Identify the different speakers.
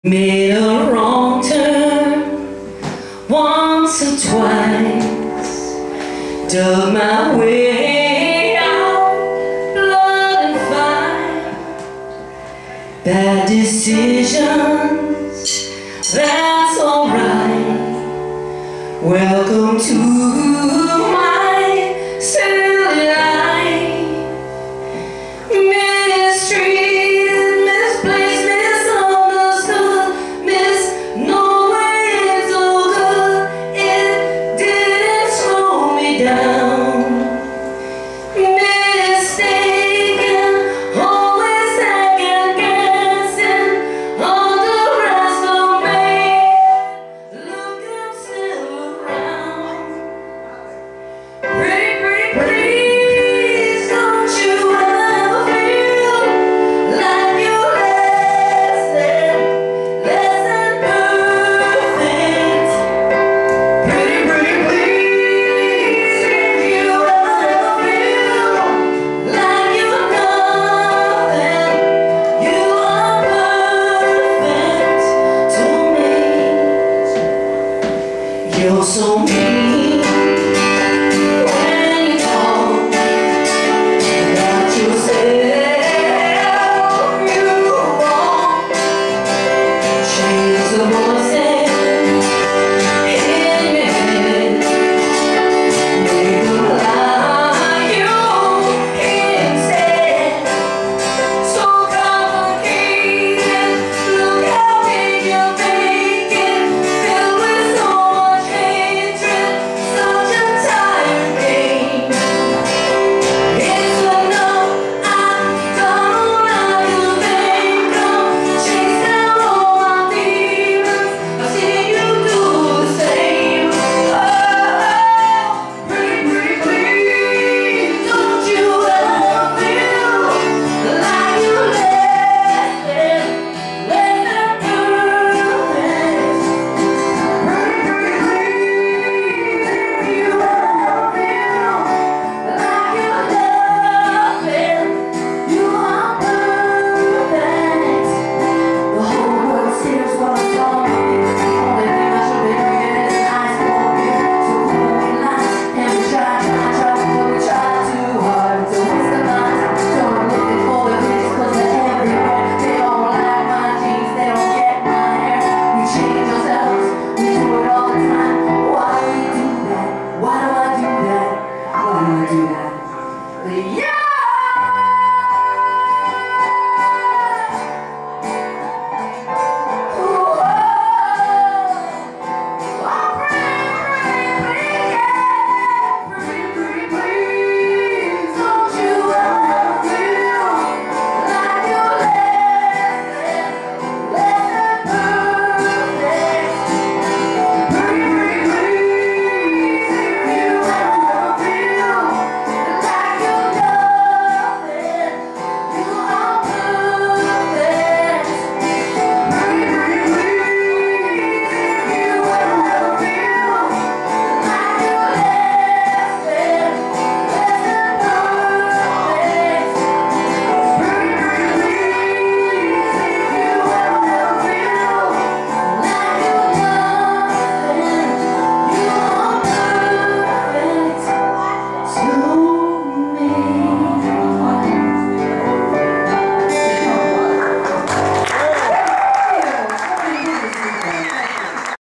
Speaker 1: Made a wrong turn once or twice, dug my way out, blood and fire. Bad decisions, that's alright. Welcome to my silly life. Mistreated, misplaced, misunderstood, knowing it's all good. It didn't slow me down. Mistaken, always second guessing, underestimated. Look, I'm still around. Please, don't you ever feel like you're less than perfect. Pretty, please, if you ever feel like you're nothing, you are perfect to me. You're so mean when you talk about yourself. You won't change the voice